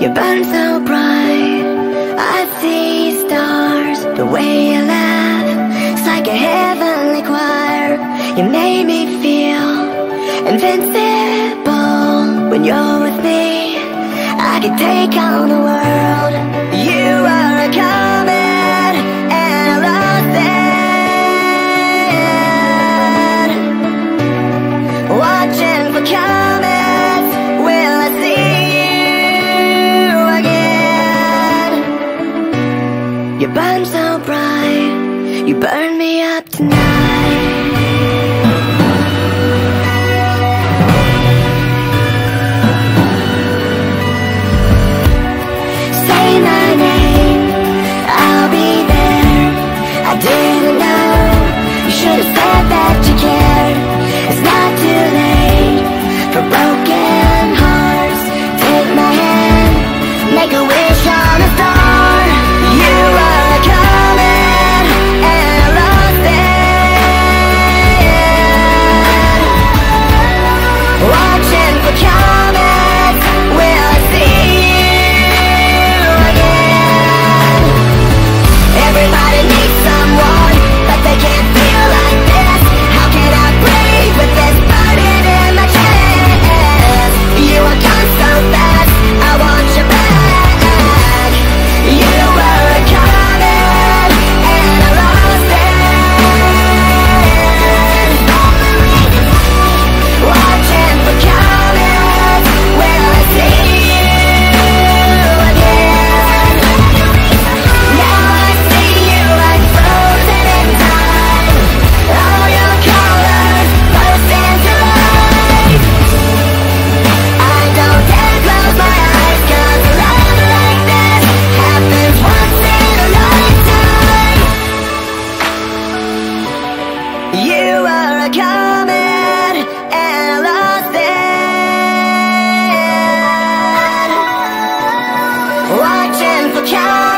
You burn so bright, I see stars. The way you laugh, it's like a heavenly choir. You made me feel invincible. When you're with me, I can take on the world. You are a comet and I lost it. Watching for comets, will I see you again? You burn so bright, you burn me up tonight. Didn't know, you should have said that you cared. It's not too late for broken hearts. Take my hand, make a wish on a star. You are a comet and I lost it. Watching for comets, will I see you again? Everybody needs someone, but they can't feel like this. How can I breathe with this burden in my chest? You are gone so fast, I want you back. You were a comet and I lost it. Watching for comets, will I see you again? Now I see you like frozen in time. All your colors burst into life. I don't dare close my eyes, 'cause love like this happens once in a lifetime. You are a comet and I lost it. Watching for comets.